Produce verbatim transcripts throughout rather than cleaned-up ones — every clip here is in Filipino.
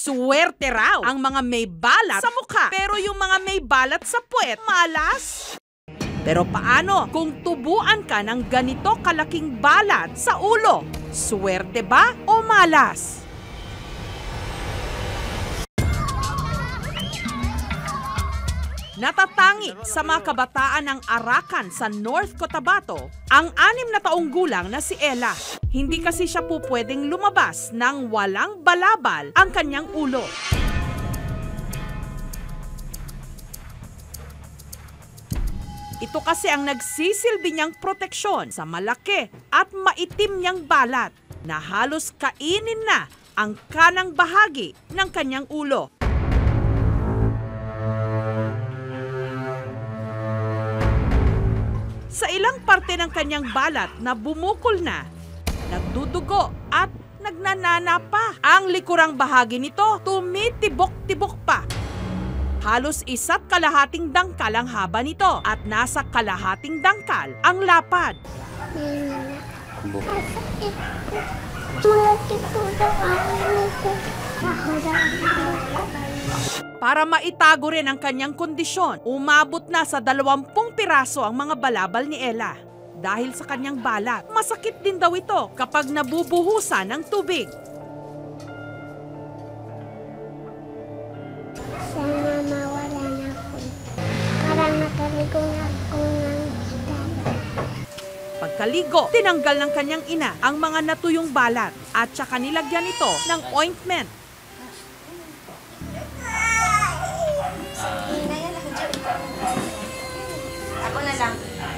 Swerte raw ang mga may balat sa mukha, pero yung mga may balat sa puwet, malas. Pero paano kung tubuan ka ng ganito kalaking balat sa ulo? Swerte ba o malas? Natatangi sa mga kabataan ng Arakan sa North Cotabato ang anim na taong gulang na si Ella. Hindi kasi siya po pwedeng lumabas nang walang balabal ang kanyang ulo. Ito kasi ang nagsisilbi niyang proteksyon sa malaki at maitim niyang balat na halos kainin na ang kanang bahagi ng kanyang ulo. Sa ilang parte ng kanyang balat na bumukol na, nagdudugo at nagnanana pa. Ang likurang bahagi nito tumitibok-tibok pa. Halos isa't kalahating dangkal ang haba nito at nasa kalahating dangkal ang lapad. Para maitago rin ang kanyang kondisyon, umabot na sa dalawampung piraso ang mga balabal ni Ella. Dahil sa kanyang balat, masakit din daw ito kapag nabubuhusan ng tubig. Sana mawala na ako. Parang nakaligo na ako ng Pagkaligo, tinanggal ng kanyang ina ang mga natuyong balat at saka nilagyan ito ng ointment. Ako na lang.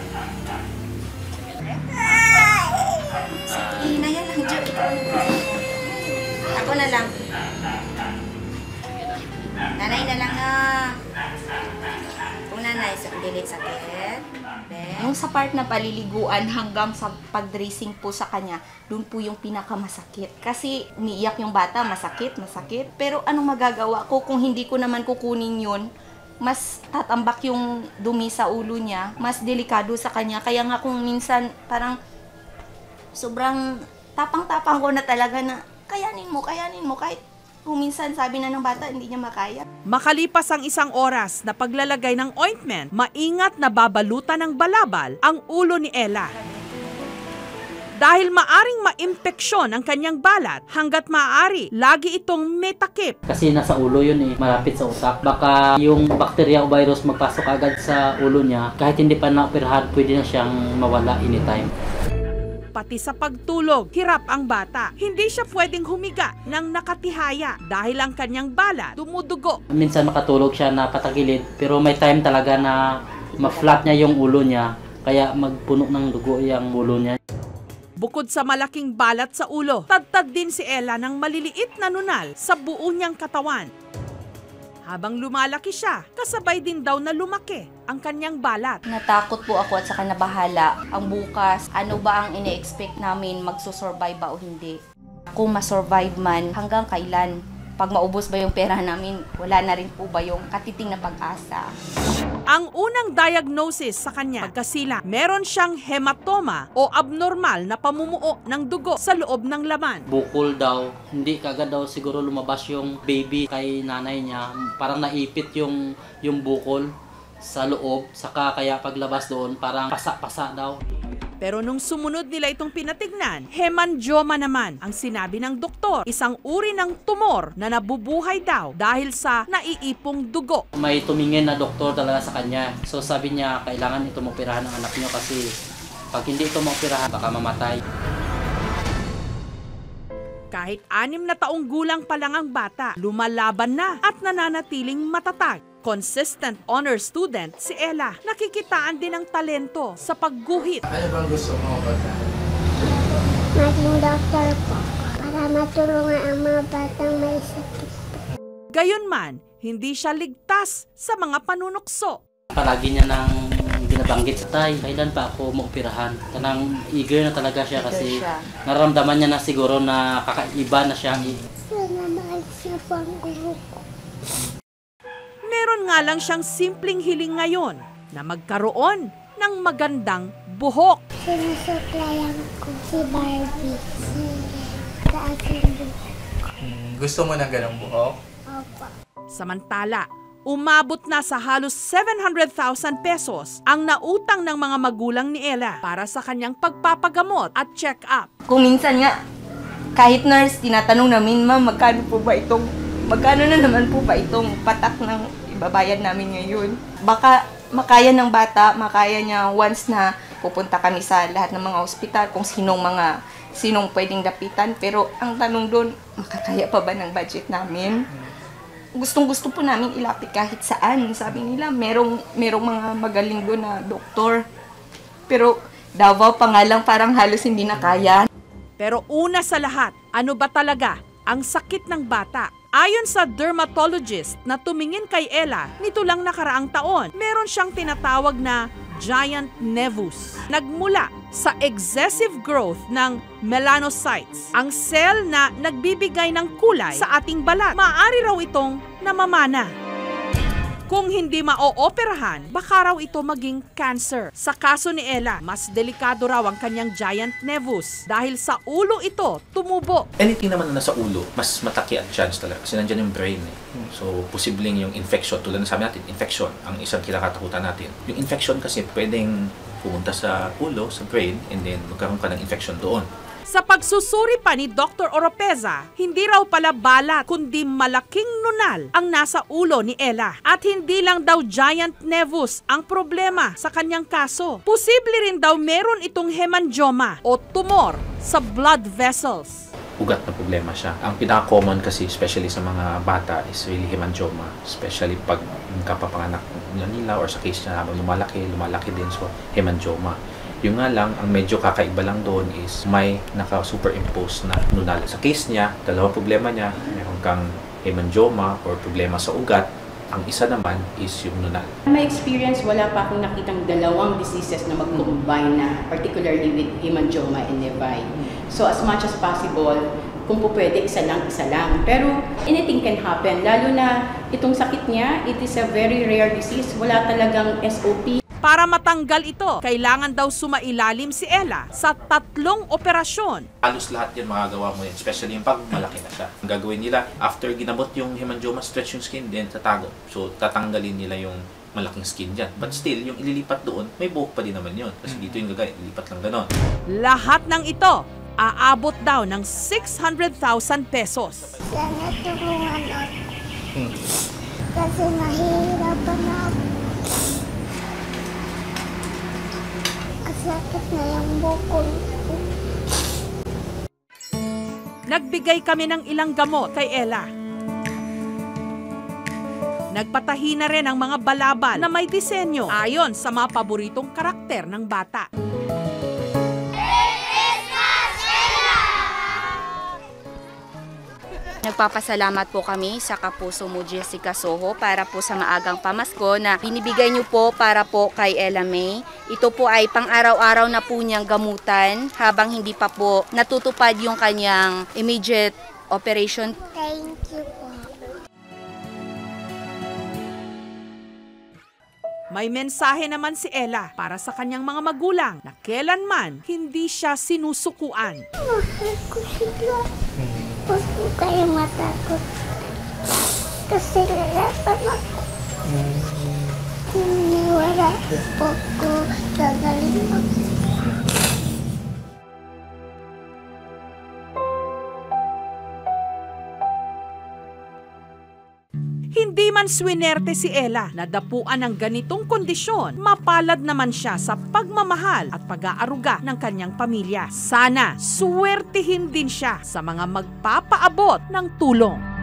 Ina yan lang, Jo. Ako na lang. Nanay na lang na. Kung nanay, sa dilit sakit. Yung sa part na paliliguan hanggang sa pag-dressing po sa kanya, doon po yung pinakamasakit. Kasi umiiyak yung bata, masakit, masakit. Pero anong magagawa ko kung hindi ko naman kukunin yun? Mas tatambak yung dumi sa ulo niya, mas delikado sa kanya. Kaya nga kung minsan parang sobrang tapang-tapang ko na talaga na kayanin mo, kayanin mo. Kahit kung minsan sabi na ng bata, hindi niya makaya. Makalipas ang isang oras na paglalagay ng ointment, maingat na babalutan ng balabal ang ulo ni Ella. Dahil maaring maimpeksyon ang kanyang balat, hanggat maaari, lagi itong may takip. Kasi nasa ulo yun eh, malapit sa utak. Baka yung bacteria o virus magpasok agad sa ulo niya, kahit hindi pa naoperahan, pwede na siyang mawala anytime. Pati sa pagtulog, hirap ang bata. Hindi siya pwedeng humiga ng nakatihaya dahil ang kanyang balat dumudugo. Minsan makatulog siya na patagilid, pero may time talaga na ma-flat niya yung ulo niya, kaya magpuno ng dugo yung ulo niya. Bukod sa malaking balat sa ulo, tadtad din si Ella ng maliliit na nunal sa buo niyang katawan. Habang lumalaki siya, kasabay din daw na lumaki ang kanyang balat. Natakot po ako at saka nabahala. Ang bukas, ano ba ang ine-expect namin, magsusurvive ba o hindi? Kung masurvive man, hanggang kailan? Pag maubos ba yung pera namin, wala na rin po ba yung katiting na pag-asa? Ang unang diagnosis sa kanya, pagkasila, meron siyang hematoma o abnormal na pamumuo ng dugo sa loob ng laman. Bukol daw, hindi kagad daw siguro lumabas yung baby kay nanay niya. Parang naipit yung, yung bukol sa loob, saka kaya paglabas doon, parang pasa-pasa daw. Pero nung sumunod nila itong pinatignan, hemangioma naman ang sinabi ng doktor, isang uri ng tumor na nabubuhay daw dahil sa naiipong dugo. May tumingin na doktor talaga sa kanya. So sabi niya, kailangan ito maoperahan ng anak niyo kasi pag hindi ito maoperahan, baka mamatay. Kahit anim na taong gulang pa lang ang bata, lumalaban na at nananatiling matatag. Consistent honor student si Ella. Nakikitaan din ang talento sa pagguhit. Ano bang gusto mo ba? maging doktor po para matulungan ang mga batang may sakit. Gayunman, hindi siya ligtas sa mga panunukso. Palagi niya nang binabanggit sa tay, kailan pa ako maoperahan. Kanang eager na talaga siya kasi nararamdaman niya na siguro na kakaiba na siya. Sana mahal siya pang guru ko. Meron nga lang siyang simpleng hiling ngayon na magkaroon ng magandang buhok. Sinusuklayan ko si Barbie sa aking buhok. Gusto mo ng ganong buhok? Opo. Samantala, umabot na sa halos seven hundred thousand pesos ang nautang ng mga magulang ni Ella para sa kanyang pagpapagamot at check-up. Kung minsan nga, kahit nurse, tinatanong namin, ma'am, magkano po ba itong, magkano na naman po ba itong patak ng ibabayad namin ngayon? Baka makaya ng bata, makaya niya once na pupunta kami sa lahat ng mga ospital, kung sinong mga, sinong pwedeng dapitan. Pero ang tanong doon, makakaya pa ba ng budget namin? Gustong-gusto po namin ilapit kahit saan. Sabi nila, merong, merong mga magaling doon na doktor. Pero Davao pa nga lang, parang halos hindi na kaya. Pero una sa lahat, ano ba talaga ang sakit ng bata? Ayon sa dermatologist na tumingin kay Ella nito lang nakaraang taon, meron siyang tinatawag na giant nevus. Nagmula sa excessive growth ng melanocytes, ang cell na nagbibigay ng kulay sa ating balat. Maaari raw itong namamana. Kung hindi maooperahan, baka raw ito maging cancer. Sa kaso ni Ella, mas delikado raw ang kanyang giant nevus dahil sa ulo ito tumubo. Anything naman na nasa ulo, mas mataki ang chance talaga kasi nandiyan yung brain eh. So, posibleng yung infection, tulad ng sabi natin, infection, ang isang kinakatakutan natin. Yung infection kasi pwedeng pumunta sa ulo, sa brain, and then magkaroon ka ng infection doon. Sa pagsusuri pa ni Doctor Oropeza, hindi raw pala balat kundi malaking nunal ang nasa ulo ni Ella. At hindi lang daw giant nevus ang problema sa kanyang kaso. Posible rin daw meron itong hemangioma o tumor sa blood vessels. Ugat na problema siya. Ang pinaka-common kasi, especially sa mga bata, is really hemangioma. Especially pag kapapanganak nila or sa case niya habang lumalaki, lumalaki din. So, hemangioma. Yung nga lang, ang medyo kakaiba lang doon is may naka-superimpose na nunal. Sa case niya, dalawang problema niya, meron kang hemangioma or problema sa ugat. Ang isa naman is yung nunal. My experience, wala pa akong nakitang dalawang diseases na mag-combine na, particularly with hemangioma and nevi. So as much as possible, kung po pwede, isa lang, isa lang. Pero anything can happen, lalo na itong sakit niya, it is a very rare disease. Wala talagang S O P. Para matanggal ito, kailangan daw sumailalim si Ella sa tatlong operasyon. Halos lahat yan magagawa mo yan, especially yung pag malaki na siya. Ang gagawin nila, after ginamot yung hemangioma, stretch yung skin, then tatago. So, tatanggalin nila yung malaking skin dyan. But still, yung ililipat doon, may buhok pa din naman yun. Kasi dito yung gagawin, ililipat lang ganon. Lahat ng ito, aabot daw ng six hundred thousand pesos. Sana tulungan ako. Kasi nahihirapan ako. Sakit na yung bukol ko. Nagbigay kami ng ilang gamot kay Ella. Nagpatahi na rin ang mga balabal na may disenyo ayon sa mga paboritong karakter ng bata. Nagpapasalamat po kami sa kapuso mo, Jessica Soho, para po sa maagang pamasko na binibigay niyo po para po kay Ella May. Ito po ay pang-araw-araw na po niyang gamutan habang hindi pa po natutupad yung kanyang immediate operation. Thank you po. May mensahe naman si Ella para sa kanyang mga magulang na kailanman hindi siya sinusukuan. Mahal ko sila. Huwag po kayo matakot. Kasi lalaban ako. Kung wala po ko, gagaling ako. Hindi man swinerte si Ella na dapuan ng ganitong kondisyon, mapalad naman siya sa pagmamahal at pag-aaruga ng kanyang pamilya. Sana swertihin din siya sa mga magpapaabot ng tulong.